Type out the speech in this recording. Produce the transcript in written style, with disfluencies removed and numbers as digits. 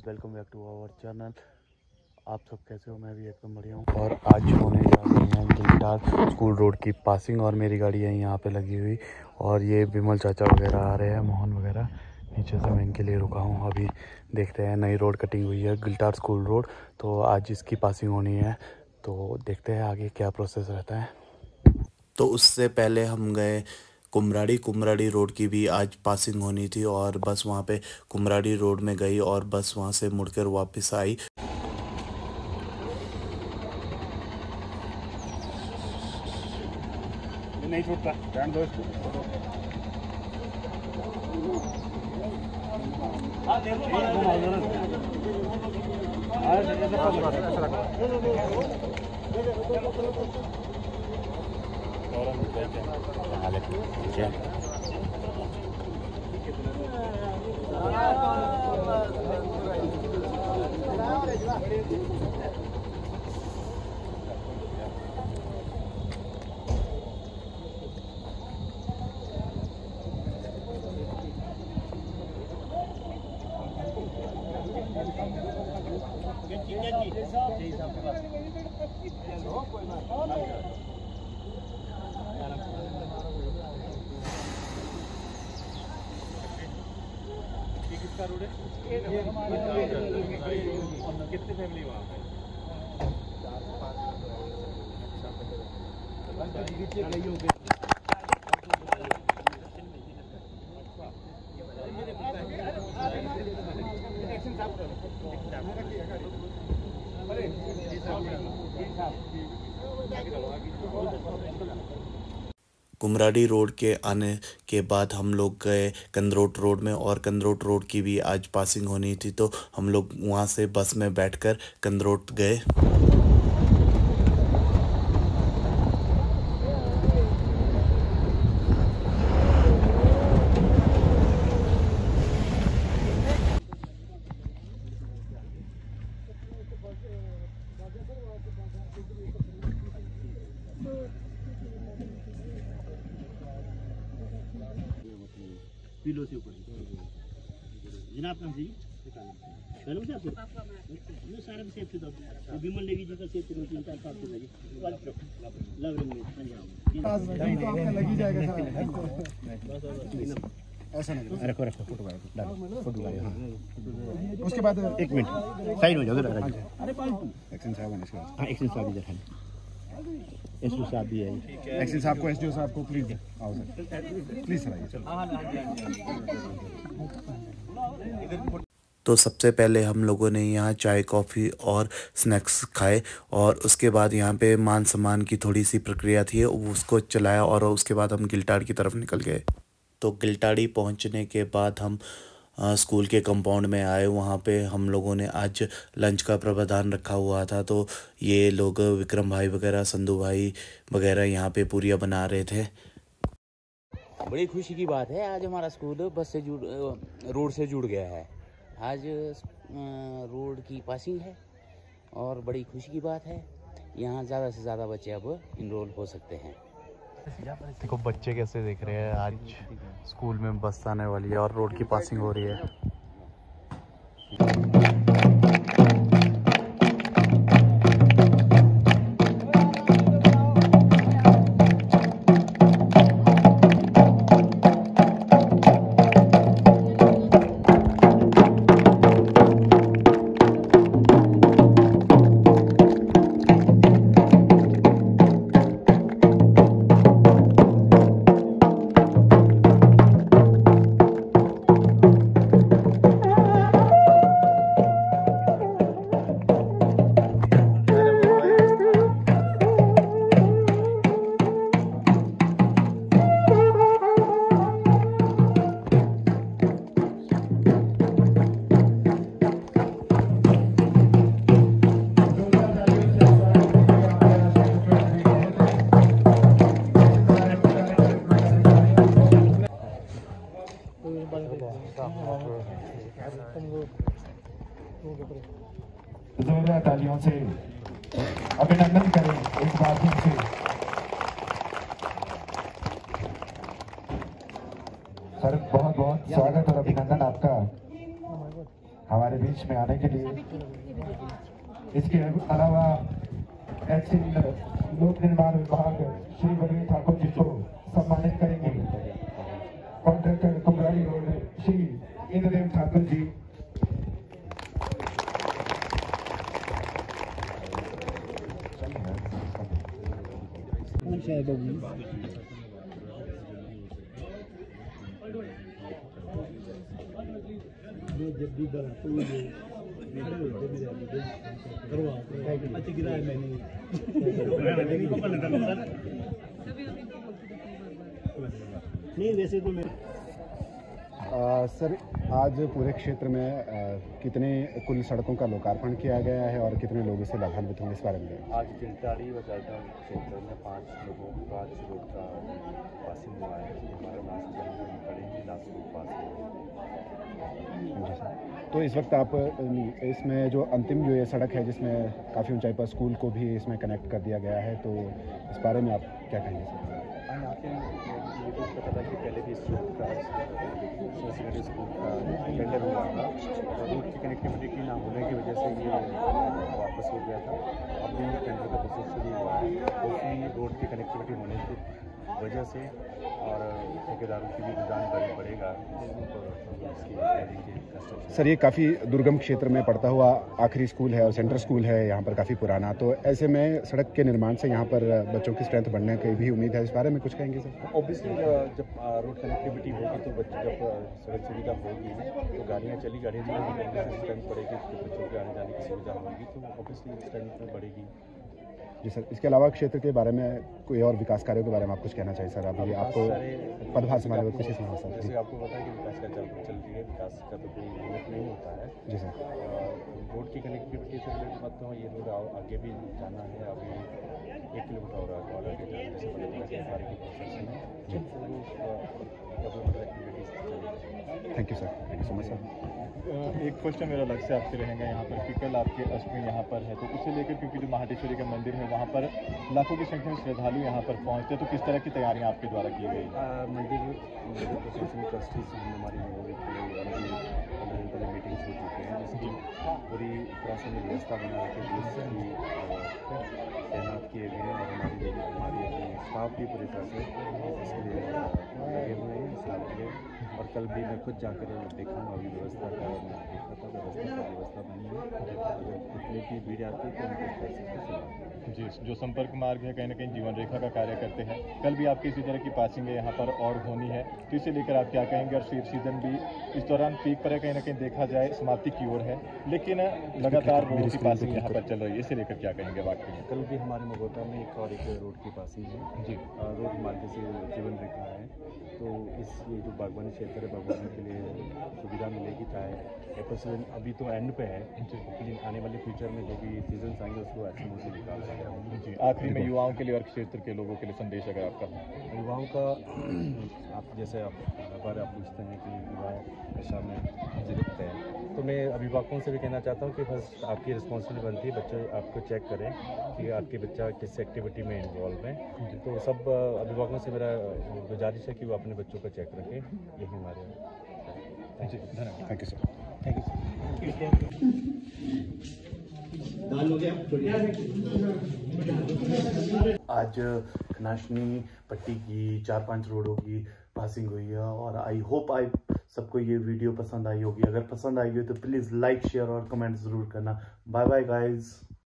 Welcome back to our channel. आप सब कैसे हो? मैं भी एकदम बढ़िया हूँ। और आज होने जा रही है गिलटार स्कूल रोड की पासिंग और मेरी गाड़ी है यहाँ पे लगी हुई। और ये विमल चाचा वगैरह आ रहे हैं, मोहन वगैरह। नीचे से मैं इनके लिए रुका हूँ। अभी देखते हैं, नई रोड कटिंग हुई है गिलटार स्कूल रोड, तो आज इसकी पासिंग होनी है। तो देखते हैं आगे क्या प्रोसेस रहता है। तो उससे पहले हम गए कुमराड़ी रोड की भी आज पासिंग होनी थी और बस वहाँ पे कुमराड़ी रोड में गई और बस वहाँ से मुड़कर वापस आई। नहीं छूटता, रहने दो इसको। किसका रोड है? कितनी फैमिली वहाँ पे? कुमराड़ी रोड के आने के बाद हम लोग गए कंदरोट रोड में और कंदरोट रोड की भी आज पासिंग होनी थी, तो हम लोग वहाँ से बस में बैठकर कंदरोट गए। पिलो से ऊपर जनाब कहाँ से मैडम से आपको वो सारे सेफ थे। तो विमल नेगी जी का सेफ थे, 3-4 थे जी लव रिंग में आपका लगी जाएगा ऐसा नहीं। रखो फोटो डालो। उसके बाद 1 मिनट साइड हो जाओ। अरे पालतू एक्शन साहब इसका। हां एक्शन साहब इधर है, एसडीओ साहब भी है। एक्शन साहब को, एसडीओ साहब को प्लीज आओ सर, प्लीज सर आइए। तो सबसे पहले हम लोगों ने यहाँ चाय कॉफ़ी और स्नैक्स खाए और उसके बाद यहाँ पे मान सम्मान की थोड़ी सी प्रक्रिया थी, उसको चलाया और उसके बाद हम गिलटार की तरफ निकल गए। तो गिलटाड़ी पहुँचने के बाद हम स्कूल के कंपाउंड में आए। वहाँ पे हम लोगों ने आज लंच का प्रावधान रखा हुआ था, तो ये लोग विक्रम भाई वगैरह, संधू भाई वगैरह यहाँ पे पूरियाँ बना रहे थे। बड़ी खुशी की बात है, आज हमारा स्कूल बस से रोड से जुड़ गया है। आज रोड की पासिंग है और बड़ी खुशी की बात है। यहाँ ज़्यादा से ज़्यादा बच्चे अब इनरोल हो सकते हैं। देखो बच्चे कैसे देख रहे हैं, आज स्कूल में बस आने वाली है और रोड की पासिंग हो रही है। जोरदार तालियों से अभिनंदन करें एक बार फिर से। सर बहुत बहुत स्वागत और अभिनंदन आपका हमारे बीच मंच में आने के लिए। इसके अलावा एक्सिल लोक निर्माण विभाग श्री बलवीर ठाकुर जी को सम्मानित करेंगे। Contractor Kumrali road Shri Indradev Thakur ji. नहीं वैसे तो मैं सर आज पूरे क्षेत्र में कितने कुल सड़कों का लोकार्पण किया गया है और कितने लोग इससे लाभान्वित होंगे, इस बारे में? आज तिलटाड़ी व जायटा क्षेत्र में 5 लोगों का रोड का पासिंग हुआ है। हमारे लास्ट रोड पास जी सर। तो इस वक्त आप इसमें जो अंतिम जो ये सड़क है जिसमें काफ़ी ऊंचाई पर स्कूल को भी इसमें कनेक्ट कर दिया गया है, तो इस बारे में आप क्या कहेंगे सर? यहाँ के ये तो पता था कि पहले भी इस रोड का सेकेंडरी स्कूल का टेंडर हुआ था और रोड की कनेक्टिविटी की ना होने की वजह से ये वापस हो गया था। अब भी टेंडर का प्रोसेस शुरू हुआ है, काफ़ी रोड की कनेक्टिविटी होने की वजह से और ठेकेदारों की भी रुझान बढ़ेगा। सर ये काफ़ी दुर्गम क्षेत्र में पड़ता हुआ आखिरी स्कूल है और सेंट्रल स्कूल है यहाँ पर काफ़ी पुराना, तो ऐसे में सड़क के निर्माण से यहाँ पर बच्चों की स्ट्रेंथ बढ़ने की भी उम्मीद है, इस बारे में कुछ कहेंगे सर? ऑब्वियसली जब रोड कनेक्टिविटी होगी तो जब सड़क सुविधा होगी तो गाड़ियाँ गाड़ियाँ चलेगी, स्ट्रेंथ बढ़ेगी, तो बच्चों के आने जाने की सुविधा होगी तो ऑब्वियसली स्ट्रेंथ बढ़ेगी। जी सर, इसके अलावा क्षेत्र के बारे में कोई और विकास कार्यों के बारे में आप कुछ कहना चाहिए सर? अभी आपको पदभार संभाले कुछ ही सुना सर। जैसे आपको पता है कि विकास का चल रही है, विकास का तो कोई लिमिट नहीं होता है। जी सर। रोड की कनेक्टिविटी से रिलेटेड बात तो ये रोड आगे भी जाना है, अभी 1 किलोमीटर और आगे जाना है, जैसे सारी की प्रोसेस में। Thank you sir, thank you so much sir. एक क्वेश्चन मेरा अलग से आपसे रहेगा यहाँ पर कि कल आपके अष्टमी यहाँ पर है, तो उसे लेकर क्योंकि जो महाडेश्वरी का मंदिर है वहाँ पर लाखों की संख्या में श्रद्धालु यहाँ पर पहुँचते हैं, तो किस तरह की तैयारियाँ आपके द्वारा की गई? मंदिर प्रशासन ट्रस्टीज हमारी मीटिंग्स हो चुके हैं, जिसकी पूरी तरह से व्यवस्था बना रखी है, तैनात किए गए हैं और हमारी स्टाफ भी पूरी तरह से इसके लिए लगे हुए हैं इस हाल के। और कल भी मैं खुद जाकर देखा हूँ, अभी व्यवस्था का मैं देखा था, व्यवस्था बनी है, जितनी भी भीड़ आती है तो उनको जी, जो संपर्क मार्ग है कहीं ना कहीं जीवन रेखा का कार्य करते हैं, कल भी आपकी इसी तरह की पासिंग यहाँ पर और होनी है, तो इसे लेकर आप क्या कहेंगे? और सीजन भी इस दौरान पीक पर है, कहीं ना कहीं देखा जाए समाप्ति की ओर है, लेकिन लगातार रोड की पासिंग यहाँ पर चल रही है, इसे लेकर क्या कहेंगे? वाकई में कल भी हमारे मगोटा में एक रोड की पासिंग है जी, रोड मार्ग से जीवन रेखा है, तो ये जो बागवानी क्षेत्र है, बागवानी के लिए सुविधा मिलेगी, चाहे एप्पल सीजन अभी तो एंड पे है, लेकिन आने वाले फ्यूचर में जो भी सीजन आएंगे उसको ऐसे मुझे निकाल सकेंगे। जी, आखिरी में युवाओं के लिए और क्षेत्र के लोगों के लिए संदेश अगर आपका? युवाओं का आप जैसे आप पूछते हैं कि युवा नशा में जीवित है, तो मैं अभिभावकों से भी कहना चाहता हूँ कि बस आपकी रिस्पॉन्सिबिलिटी बनती है, बच्चे आपको चेक करें कि आपके बच्चा किस एक्टिविटी में इन्वॉल्व है, तो सब अभिभावकों से मेरा गुजारिश है कि वो अपने बच्चों का चेक रखें, यही हमारे। जी धन्यवाद। Thank you sir. Thank you sir. आज नाशनी पट्टी की 4-5 रोडों की पासिंग हुई है और आई होप सबको ये वीडियो पसंद आई होगी। अगर पसंद आई हो तो प्लीज़ लाइक, शेयर और कमेंट ज़रूर करना। Bye bye guys.